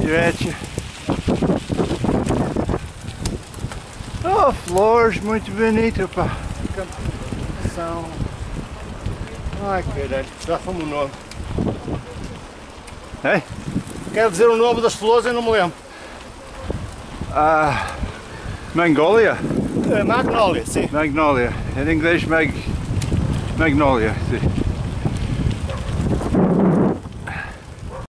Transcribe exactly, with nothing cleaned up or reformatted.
direto. Oh, flores muito bonito, pá. São... Ai, caralho, já fomos o nome. É? Quero dizer o nome das flores, eu não me lembro. Ah, Magnolia? Uh, Magnolia, sim. Magnolia. Em inglês, mag... Magnolia, sim.